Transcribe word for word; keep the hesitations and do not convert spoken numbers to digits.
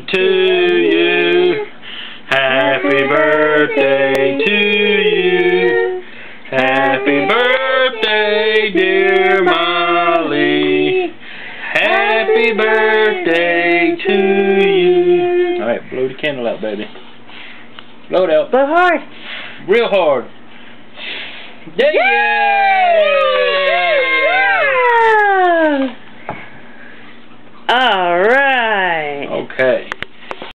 to you. Happy birthday to you. Happy birthday, dear Molly. Happy birthday to you. Alright, blow the candle out, baby. Blow it out. Blow hard. Real hard. Yeah!